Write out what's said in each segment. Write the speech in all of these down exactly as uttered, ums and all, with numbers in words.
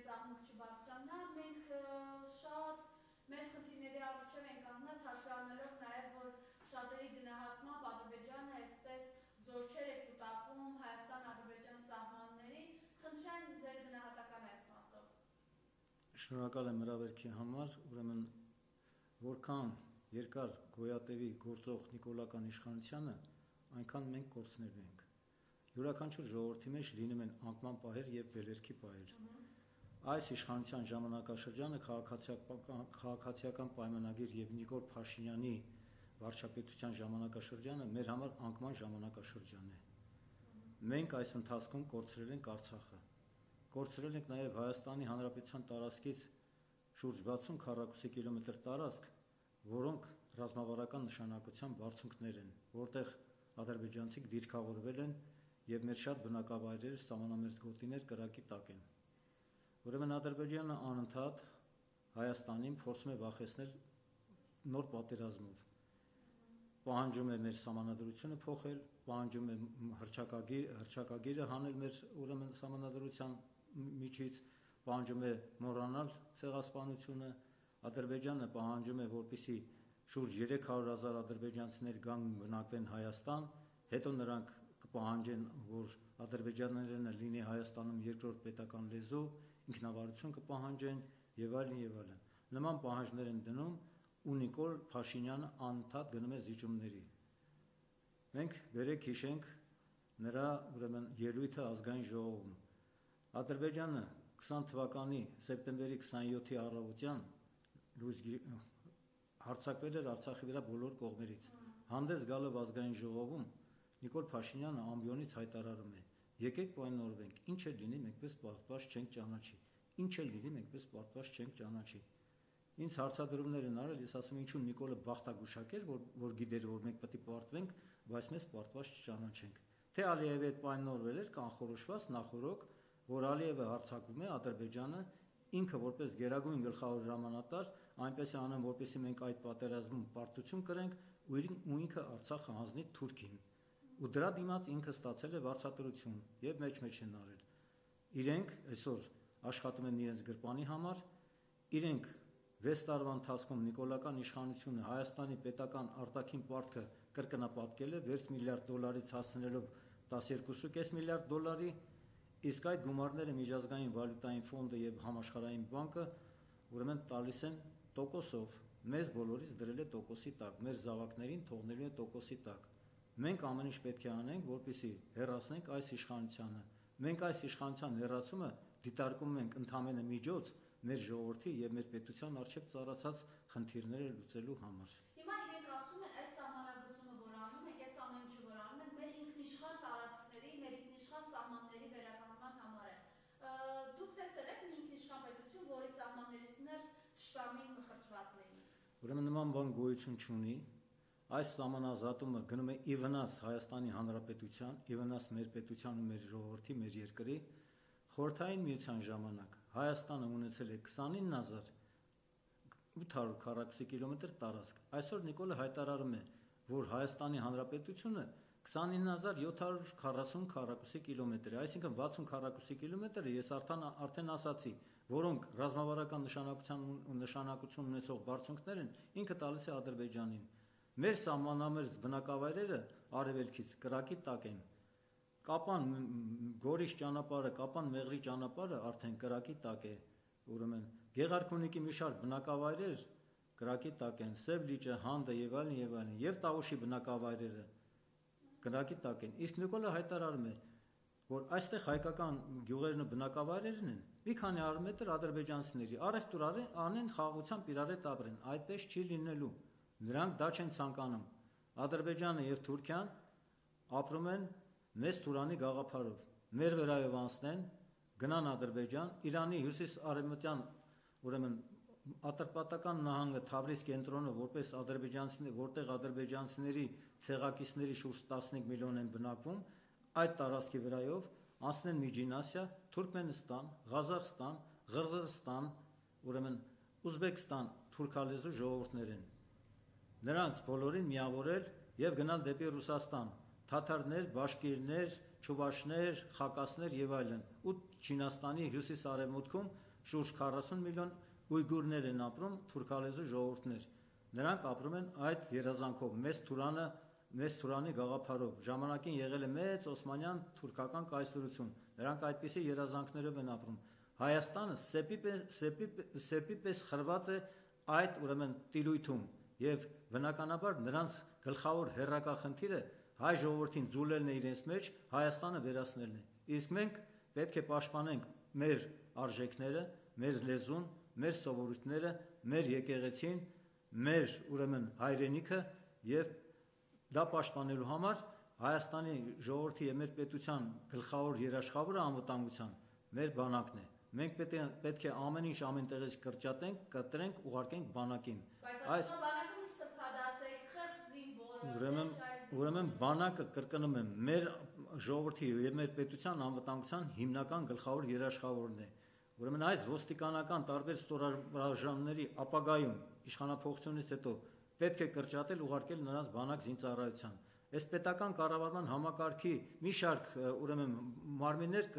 զանգ չբարձրանա, մենք շատ մեծ խնդիրների առջև ենք կանգնած, հաշվի առնելով նաև, որ շատերի գնահատմամբ Ադրբեջանը այսպես զորքեր է կուտակում Հայաստան-Ադրբեջան սահմաններին, խնդրեմ ձեր գնահատականը այս մասով։ Շնորհակալ եմ հրավերքի համար, ուրեմն որքան երկար գոյատևի գործող նիկոլական իշխանությանը, այնքան մենք կորցնելու ենք։ Յուրաքանչյուր ժողովրդի մեջ լինում են անկման պահեր եւ վերելքի պահեր։ Այս իշխանության ժամանակաշրջանը քաղաքացիական պայմանագիր եւ Նիկոլ Փաշինյանի վարչապետության ժամանակաշրջանը մեր համար անկման ժամանակաշրջան է։ Մենք այս ընթացքում կորցրել ենք Արցախը, կորցրել ենք նաեւ Հայաստանի Հանրապետության տարածքից շուրջ վաթսուն քառակուսի կիլոմետր տարածք, որոնք ռազմավարական նշանակության բարձունքներ են, որտեղ ադրբեջանցիք դիրքավորվել են եւ մեր շատ բնակավայրեր, սահմանամերձ գոտիներ կրակի տակ են։ Ուրեմն Ադրբեջանը անընդհատ Հայաստանին փորձում է վախեցնել նոր պատերազմով։ Պահանջում է մեր սահմանադրությունը փոխել, պահանջում է հռչակագիր, հռչակագիրը հանել մեր ուրեմն սահմանադրության միջից, պահանջում է մոռանալ ցեղասպանությունը, Ադրբեջանը պահանջում է, որպեսզի շուրջ երեք հարյուր հազար ադրբեջանցիներ գան բնակվեն Հայաստան, հետո նրանք կպահանջեն, որ ադրբեջաներենը լինի Հայաստանում երկրորդ պետական լեզու, ինքնավարություն կպահանջեն եւ այլն եւ այլն։ Նման պահանջներ են դնում ու Նիկոլ Փաշինյանը անընդհատ գնում է զիջումների։ Մենք վերեք հիշենք նրա ուրեմն ելույթը ազգային ժողովում։ Ադրբեջանը քսան թվականի սեպտեմբերի քսանյոթի առավոտյան լույս հարձակվել էր Արցախի վրա բոլոր կողմերից։ Հանդես գալով ազգային ժողովում Նիկոլ Փաշինյանը ամբիոնից հայտարարում է. եկեք պայմանավորվենք, ինչ էլ լինի, մենք պես պարտված չենք ճանաչի, ինչ էլ լինի, մենք պես պարտված չենք ճանաչի։ Ինձ հարցադրումներ են արել, ես ասում եմ, ինչու Նիկոլը բախտագուշակ էր, որ որ գիտեր, որ մենք պետք է պարտվենք, բայց մեզ պարտված չճանաչենք։ Թե Ալիևի հետ պայմանավորվել էր կանխորոշված նախորոք, որ Ալիևը հարձակվում է Ադրբեջանը, ինքը որպես գերագույն գլխավոր հրամանատար, այնպես է անում, որպեսզի մենք այդ պատերազմում պարտություն կրենք, ու ինքը Արցախը հանձնի Թուրքին։ Ու դրա դիմաց ինքը ստացել է վարձատրություն եւ մեջ-մեջ են արել։ Իրենք այսօր աշխատում են իրենց գրպանի համար, իրենք վեց տարվա ընթացքում նիկոլական իշխանությունը Հայաստանի պետական արտաքին պարտքը կրկնապատկել է վեց միլիարդ դոլարից հասնելով տասներկու կես միլիարդ դոլարի, իսկ այդ գումարները միջազգային վալյուտային ֆոնդը եւ համաշխարհային բանկը ուրեմն տալիս են տոկոսով, մեզ բոլորից դրել է տոկոսի տակ, մեր զավակներին թողնելու է տոկոսի տակ։ Մենք ամեն ինչ պետք է անենք, որպեսզի հեռացնենք այս իշխանությանը։ Մենք այս իշխանության հեռացումը դիտարկում ենք ընդամենը միջոց մեր ժողովրդի եւ մեր պետության առջեւ ծառացած խնդիրները լուծելու համար։ Հիմա իրենք ասում են, այս սահմանագծումը, որ անում ենք, այս ամեն ինչը, որ անում ենք, մեր ինքնիշխան տարածքների, մեր ինքնիշխան սահմանների վերականգնման համար է։ Դուք տեսել եք մի ինքնիշխան պետություն, որի սահմաններից ներս շտամին մխրճված լինի։ Ուրեմն նման բան գոյություն չունի։ Այս սահմանազատումը գնում է ի վնաս Հայաստանի Հանրապետության, ի վնաս մեր պետության ու մեր ժողովրդի, մեր երկրի։ Խորհրդային միության ժամանակ Հայաստանը ունեցել է քսանինը հազար ութ հարյուր քառակուսի կիլոմետր տարածք։ Այսօր Նիկոլը հայտարարում է, որ Հայաստանի Հանրապետությունը քսանինը հազար յոթ հարյուր քառասուն քառակուսի կիլոմետր է, այսինքն վաթսուն քառակուսի կիլոմետրը ես արդեն արդեն ասացի, որոնք ռազմավարական նշանակության ու նշանակություն ունեցող բարձունքներ են, ինքը տալիս է Ադրբեջանին։ Մեր սահմանամերձ բնակավայրերը արևելքից կրակի տակ են։ Կապան Գորիս ճանապարհը, Կապան Մեղրի ճանապարհը արդեն կրակի տակ է, ուրեմն Գեղարքունիքի մի շարք բնակավայրեր կրակի տակ են, Սև լիճը, Հանդը եւ այլն եւ այլն, եւ Տավուշի բնակավայրերը կրակի տակ են։ Իսկ Նիկոլը հայտարարում է, որ այստեղ հայկական գյուղերն ու բնակավայրերն են, մի քանի հարյուր մետր ադրբեջանցիների, առևտուր անեն, խաղաղությամբ իրար հետ ապրեն, այդպես չի լինելու։ Նրանք դա չեն ցանկանում։ Ադրբեջանը եւ Թուրքիան ապրում են մեծ Թուրանի գաղափարով։ Մեր վերայով անցնեն, գնան Ադրբեջան, Իրանի հյուսիս-արևմտյան, ուրեմն Ատրպատական նահանգը Թավրիզ կենտրոնը, որպես ադրբեջանցիներ, որտեղ ադրբեջանցիների ցեղակիցների շուրջ տասնհինգ միլիոն են բնակվում, այդ տարածքի վրայով անցնեն Միջին Ասիա, Թուրքմենստան, Ղազախստան, Ղրղզստան, ուրեմն Ուզբեկստան թուրքալեզու ժողովուրդներ են։ Նրանց բոլորին միավորել եւ գնալ դեպի Ռուսաստան, թաթարներ, բաշկիրներ, չուբաշներ, խակասներ եւ այլն, ու Չինաստանի հյուսիս-արևմուտքում շուրջ քառասուն միլիոն ույգուրներ են ապրում, թուրքալեզու ժողովուրդներ։ Նրանք ապրում են այդ երազանքով, մեծ Թուրանը, մեծ Թուրանի գաղափարով։ Ժամանակին եղել է մեծ Օսմանյան թուրքական կայսրություն։ Նրանք այդպիսի երազանքներով են ապրում։ Հայաստանը սեպի պես, սեպի, սեպի պես խրված է այդ ուրեմն տիրույթում եւ բնականաբար նրանց գլխավոր հերրակախնդիրը հայ ժողովրդին ձուլելն է իրենց մեջ, Հայաստանը վերացնելն է։ Իսկ մենք պետք է պաշտպանենք մեր արժեքները, մեր լեզուն, մեր սովորույթները, մեր եկեղեցին, մեր ուրեմն հայրենիքը եւ դա պաշտպանելու համար Հայաստանի ժողովրդի եւ մեր պետության գլխավոր երաշխավորը անվտանգության մեր բանակն է։ Մենք պետք է պետք է ամեն ինչ ամեն տեղից կրճատենք, կտրենք, ուղարկենք բանակին։ Այս բանակը մի սրբադասեք, խեղճ զինվորը։ Ուրեմն ուրեմն բանակը կրկնում եմ մեր ժողովրդի եւ մեր պետության անվտանգության հիմնական գլխավոր երաշխավորն է։ Ուրեմն այս ոստիկանական տարբեր ստորաբաժանումների ապագայում իշխանափոխությունից հետո պետք է կրճատել, ուղարկել նրանց բանակ զինծառայության։ Այս պետական կառավարման համակարգի մի շարք ուրեմն մարմիններ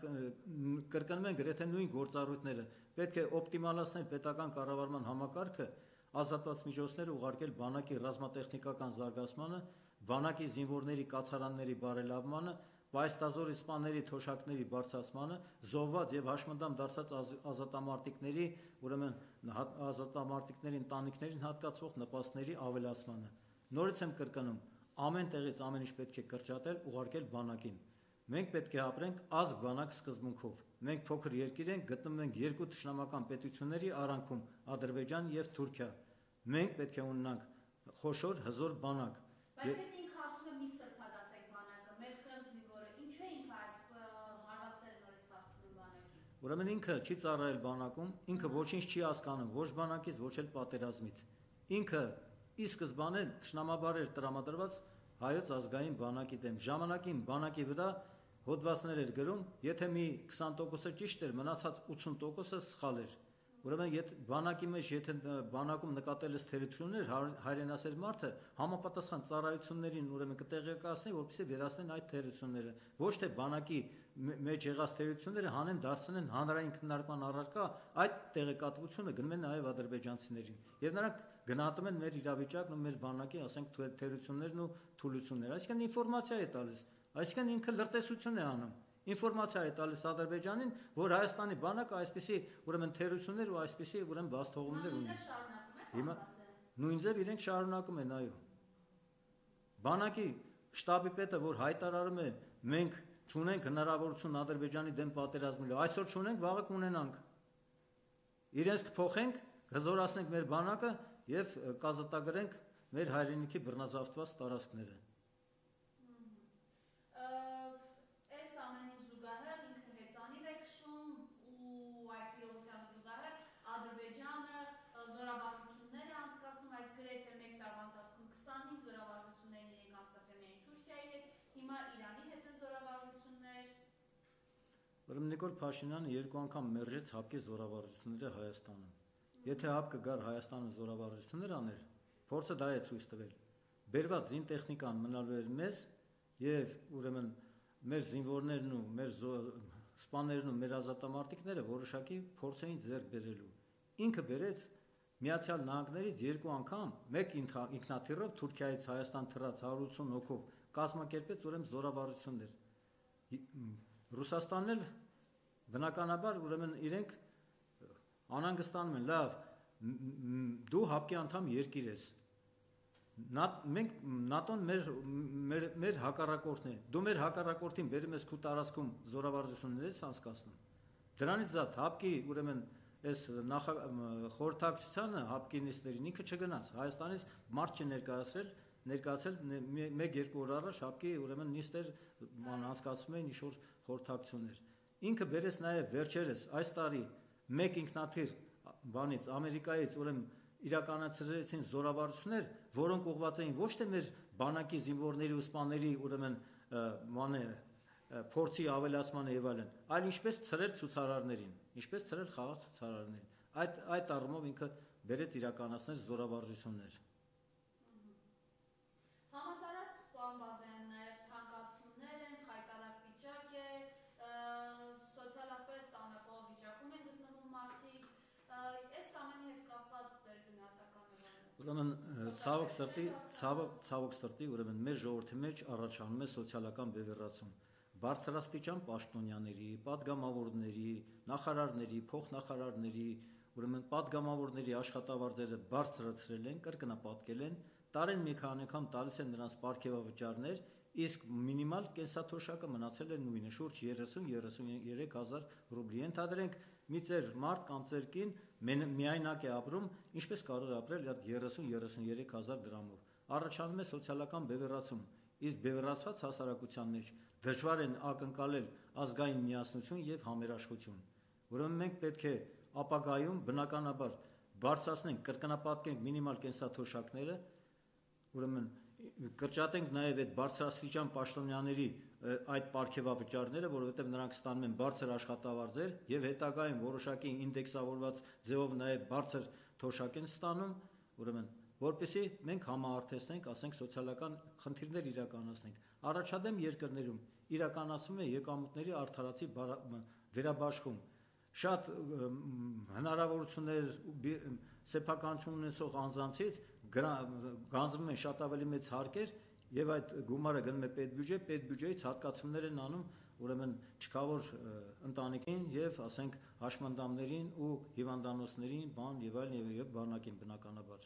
կրկնում են գրեթե նույն գործառույթները։ Պետք է օպտիմալացնել պետական կառավարման համակարգը, ազատված միջոցները ուղարկել բանակի ռազմատեխնիկական զարգացմանը, բանակի զինվորների կացարանների բարելավմանը, պայստազորի սպաների թոշակների բարձրացմանը, զոհված եւ հաշմանդամ դարձած ազատամարտիկների, ուրեմն ազատամարտիկների ընտանիքներին հատկացվող նպաստների ավելացմանը։ Նորից եմ կրկնում, ամեն տեղից ամեն ինչ պետք է կրճատել, ուղարկել բանակին։ Մենք պետք է ապրենք ազգ բանակ սկզբունքով։ Մենք փոքր երկիր ենք, գտնվում ենք երկու թշնամական պետությունների արանքում՝ Ադրբեջան եւ Թուրքիա։ Մենք պետք է ունենանք խոշոր հզոր բանակ։ Բայց այդ ինքը ասում է մի սրբադասեք բանակը, մեր խեղճ զինվորը, ինչու է ինքը այս հարվածները նորից հասցնում բանակին։ Ուրեմն ինքը չի ծառայել բանակում, ինքը ոչինչ չի հասկանում ոչ բանակից, ոչ էլ պատերազմից։ Ինքը ի սկզբանե թշնամաբար էր տրամադրված հայոց ազգային բանակի դեմ։ Ժամանակին բանակի վրա հոդվածներ էր գրում, եթե մի քսան տոկոսը ճիշտ էր, մնացած ութսուն տոկոսը սխալ էր։ Ուրեմն եթե բանակի մեջ եթե բանակում նկատել ես թերություններ, հայրենասեր մարդը համապատասխան ծառայություններին ուրեմն կտեղեկացնի, որպեսզի վերացնեն այդ թերությունները։ Ոչ թե բանակի մեջ եղած թերությունները հանեն դարձնեն հանրային քննարկման առարկա, այդ տեղեկատվությունը գնում են նաև ադրբեջանցիներին։ Եվ նրանք գնահատում են մեր իրավիճակն ու մեր բանակի, ասենք, թերություններն ու թուլությունները։ Այսինքն ինֆորմացիա է տալիս, այսինքն ինքը լրտեսություն է անում։ Ինֆորմացիա է տալիս Ադրբեջանին, որ Հայաստանի բանակը այսպիսի ուրեմն թերություններ ու այսպիսի ուրեմն բաստողումներ ունի։ Հիմա նույն ձև իրենք շարունակում են, այո։ Բանակի շտաբի պետը, որ հայտարարում է, մենք չունենք հնարավորություն Ադրբեջանի դեմ պատերազմելու, այսօր չունենք, վաղը կունենանք։ Իրենց կփոխենք, հզորացնենք մեր բանակը եւ կազատագրենք մեր հայրենիքի բռնազավթված տարածքները։ Ադրբեջանը զորավարժություններ է անցկացնում, այս գրեթե մեկ տարվա ընթացքում քսանհինգ զորավարժություններ իրենք անցկացրել են Թուրքիայի հետ, հիմա Իրանի հետ են զորավարժություններ։ Ուրեմն Նիկոլ Փաշինյանը երկու անգամ մերժեց ՀԱՊԿ-ի զորավարժությունները Հայաստանում։ Եթե ՀԱՊԿ-ը գար Հայաստանը զորավարժություններ աներ, փորձը դա է ցույց տվել։ Բերված զինտեխնիկան մնալու էր մեզ եւ ուրեմն մեր զինվորներն ու մեր սպաներն ու մեր ազատամարտիկները որոշակի փորձ էին ձեռք բերելու։ Ինքը բերեց Միացյալ Նահանգներից երկու անգամ մեկ ինքնաթիռով Թուրքիայից Հայաստան թռած հարյուր ութսուն հոգով կազմակերպեց ուրեմն զորավարժություններ։ Ռուսաստանն էլ բնականաբար ուրեմն իրենք անհանգստանում են, լավ, դու ՀԱՊԿ-ի անդամ երկիր ես։ Մենք ՆԱՏՕ-ն մեր մեր մեր հակառակորդն է։ Դու մեր հակառակորդին բերում ես քու տարածքում զորավարժություններ ես անցկացնում։ Դրանից զատ ՀԱՊԿ-ի ուրեմն այս խորհրդակցությանը ՀԱՊԿ-ի նիստերին ինքը չգնաց։ Հայաստանից մարդ չներկայացրել, ներկայացել մեկ-երկու օր առաջ ՀԱՊԿ-ի ուրեմն նիստեր անցկացվում էին ինչ-որ խորհրդակցություններ։ Ինքը բերեց նաև վերջերս այս տարի մեկ ինքնաթիռ բանից Ամերիկայից ուրեմն իրականացրեցին զորավարժություններ, որոնք ուղղված էին ոչ թե մեր բանակի զինվորների ու սպաների ուրեմն մանե փորձի ավելացմանը եւ այլն, այլ ինչպես ցրել ցուցարարներին, ինչպես ցրել խաղաղ ցուցարարներին։ Այդ այդ առումով ինքը բերեց իրականացնել զորավարժություններ։ Համատարած պլան բազային նաեւ թանկացումներ են, խայտարակ վիճակ է, սոցիալապես անապահով վիճակում են գտնվում Ուրեմն ցավոք սրտի, ցավոք ցավոք սրտի, ուրեմն մեր ժողովրդի մեջ առաջանում է սոցիալական բևեռացում։ Բարձրաստիճան պաշտոնյաների, падգամավորների, նախարարների, փոխնախարարների, ուրեմն падգամավորների աշխատավարձերը բարձրացրել են, կրկնապատկել են, տարին մի քանի անգամ տալիս են նրանց պարգևավճարներ, իսկ մինիմալ կենսաթոշակը մնացել է նույնը, շուրջ երեսուն երեսունյոթ հազար ռուբլի։ Ենթադրենք մի ծեր մարդ կամ ծեր կին միայնակ է ապրում, ինչպես կարող է ապրել այդ երեսուն երեսունյոթ հազար դրամով։ Առաջանում է սոցիալական բևեռացում, իսկ բևեռացված հասարակության մեջ դժվար են ակնկալել ազգային միասնություն եւ համերաշխություն։ Ուրեմն մենք պետք է ապագայում բնականաբար բարձրացնենք, կրկնապատկենք մինիմալ կենսաթոշակները, ուրեմն կրճատենք նաև այդ բարձրաստիճան պաշտոնյաների այդ պարգևավճարները, որովհետև նրանք ստանում են բարձր աշխատավարձեր եւ հետագայում որոշակի ինդեքսավորված ձևով նաև բարձր թոշակ են ստանում, ուրեմն որպեսզի մենք համահարթեցնենք, ասենք սոցիալական խնդիրներ իրականացնենք։ Առաջադեմ երկրներում իրականացվում է եկամուտների արդարացի վերաբաշխում։ Շատ հնարավորություններ սեփականություն ունեցող անձանցից գանձվում են շատ ավելի մեծ հարկեր եւ այդ գումարը գնում է պետբյուջե, պետբյուջեից հատկացումներ են անում ուրեմն չքավոր ընտանիքին եւ ասենք հաշմանդամներին ու հիվանդանոցներին, բան եւ այլն եւ բանակին բնականաբար։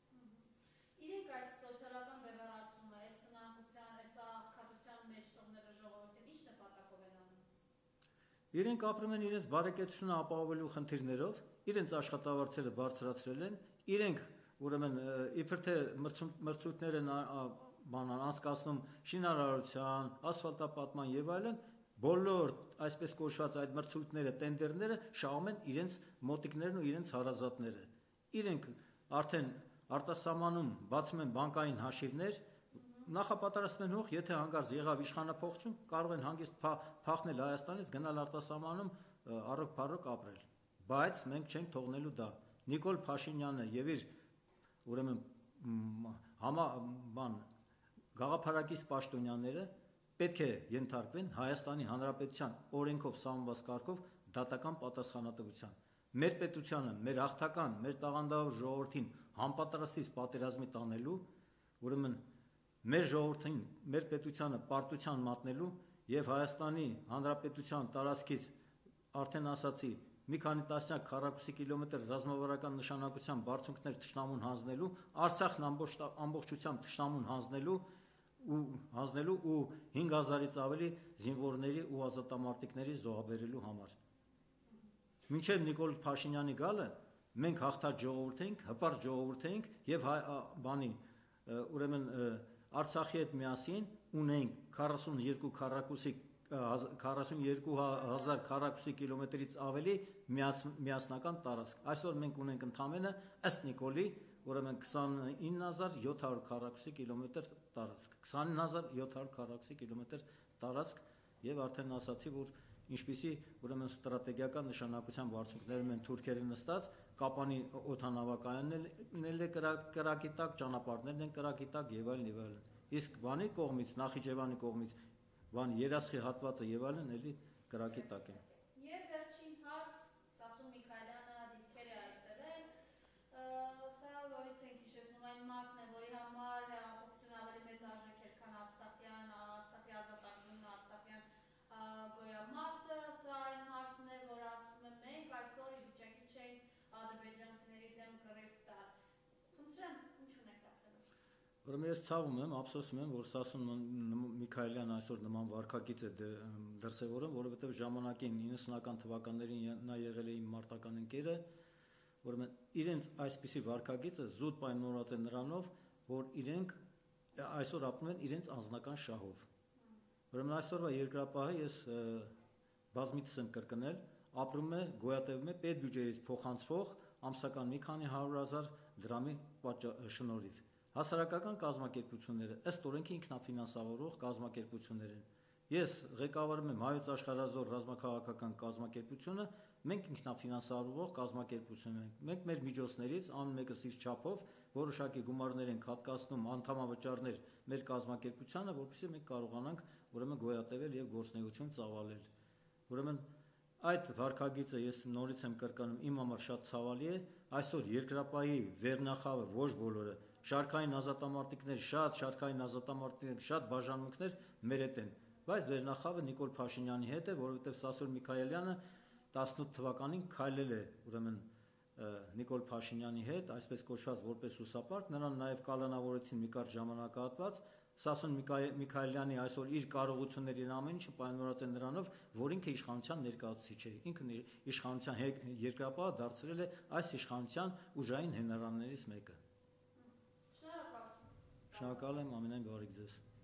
Իրենք այս սոցիալական բևեռացումը, այս սնանկության, այս աղքատության մեջ տողները ժողովրդին ինչ նպատակով են անում։ Իրենք ապրում են իրենց բարեկեցությունը ապահովելու խնդիրներով, իրենց աշխատավարձերը բարձրացրել են, իրենք ուրեմն իբր թե մրցույթներ են բանան անցկացնում շինարարության, ասֆալտապատման եւ այլն, բոլոր այսպես կոչված այդ մրցույթները, տենդերները շահում են իրենց մոտիկներն ու իրենց հարազատները։ Իրենք արդեն արտասահմանում բացում են բանկային հաշիվներ, նախապատրաստում են հող, եթե հանկարծ եղավ իշխանափոխություն, կարող են հանգիստ փախնել Հայաստանից, գնալ արտասահմանում առոք-փառոք ապրել։ Բայց մենք չենք թողնելու դա։ Նիկոլ Փաշինյանը եւ իր ուրեմն համա բան գաղափարակից պաշտոնյաները պետք է ենթարկվեն Հայաստանի Հանրապետության օրենքով սահմանված կարգով դատական պատասխանատվության։ Մեր պետությանը, մեր հաղթական, մեր տաղանդավոր ժողովրդին համապատրաստից պատերազմի տանելու, ուրեմն մեր ժողովրդին, մեր պետությանը պարտության մատնելու եւ Հայաստանի Հանրապետության տարածքից արդեն ասացի մի քանի տասնյակ քառակուսի կիլոմետր ռազմավարական նշանակության բարձունքներ թշնամուն հանձնելու, Արցախն ամբողջությամբ թշնամուն հանձնելու ու հանձնելու ու հինգ հազարից ավելի զինվորների ու ազատամարտիկների զոհաբերելու համար։ Մինչև Նիկոլ Փաշինյանի գալը մենք հաղթած ժողովուրդ ենք, հպարտ ժողովուրդ ենք եւ բանի ուրեմն Արցախի հետ միասին ունենք քառասունյոթ քառակուսի քառասուն երկու հազար քառակուսի կիլոմետրից ավելի միասնական տարածք։ Այսօր մենք ունենք ընդամենը ըստ Նիկոլի ուրեմն քսանինը հազար յոթ հարյուր քառակուսի կիլոմետր տարածք, քսանինը հազար յոթ հարյուր քառակուսի կիլոմետր տարածք եւ արդեն ասացի, որ ինչպիսի ուրեմն ստրատեգիական նշանակության բարձունքներում են թուրքերը նստած, Կապանի օդանավակայանն էլ է կրակի տակ, ճանապարհներն են կրակի տակ եւ այլն եւ այլն։ Իսկ բանի կողմից, Նախիջևանի կողմից բան երասխի հատվածը եւ այլն էլի կրակի տակ են։ Եվ վերջին հարց Սասուն Միքայելյանը դիրքեր է այցելել, սա որից ենք հիշեցնում այն մարդն է, որի համար հեղափոխությունը ավելի մեծ արժեք էր, քան Արցախյան, Արցախի ազատագրումն, Արցախյան գոյամարտը, սա այն մարդն է, որ ասում է մենք այսօր ի վիճակի չենք ադրբեջանցիների դեմ կռիվ տալ։ Խնդրեմ, ինչ ունեք ասելու։ Ուրեմն ես ցավում եմ, ափսոսում եմ, որ Սասուն Միքայելյանը այսօր նման վարքագիծ է դրսևորում, որովհետև ժամանակին իննսունական թվականներին նա եղել է իմ մարտական ընկերը, ուրեմն իրենց այսպիսի վարքագիծը զուտ պայմանավորված է նրանով, որ իրենք այսօր ապրում են իրենց անձնական շահով։ Ուրեմն այսօրվա երկրապահը ես բազմիցս եմ կրկնել, ապրում է, գոյատևում է պետբյուջեից փոխանցվող ամսական մի քանի հարյուր հազար դրամի շնորհիվ։ Հասարակական կազմակերպությունները ըստ օրենքի ինքնաֆինանսավորող կազմակերպություններ են։ Ես ղեկավարում եմ Հայոց աշխարհազոր ռազմաքաղաքական կազմակերպությունը, մենք ինքնաֆինանսավորող կազմակերպություն ենք։ Մենք մեր միջոցներից ամեն մեկս իր չափով որոշակի գումարներ ենք հատկացնում անդամավճարներ մեր կազմակերպությանը, որովհետեւ մենք կարողանանք ուրեմն գոյատևել եւ գործունեություն ծավալել։ Ուրեմն այդ վարքագիծը ես նորից եմ կրկնում, իմ համար շատ ցավալի է, այսօր երկրապահի վերնախավը ոչ բոլորը, շարքային ազատամարտիկներ, շատ շարքային ազատամարտիկներ, շատ բաժանմունքներ մեր հետ են, բայց վերնախավը Նիկոլ Փաշինյանի հետ է, որովհետև Սասուն Միքայելյանը տասնութ թվականին քայլել է ուրեմն Նիկոլ Փաշինյանի հետ, այսպես կոչված որպես ուսապարտ, նրան նաև կալանավորեցին մի կարճ ժամանակահատված, Սասուն Միքայելյանի այսօր իր կարողությունների ամեն ինչը պայմանավորված է նրանով, որ ինքը իշխանության ներկայացուցիչ է, ինքն իշխանության երկրապահը դարձրել է այս իշխանության ուժային հենարաններից մեկը։ Շնորհակալություն։ Շնորհակալ եմ, ամենայն բարիք ձեզ։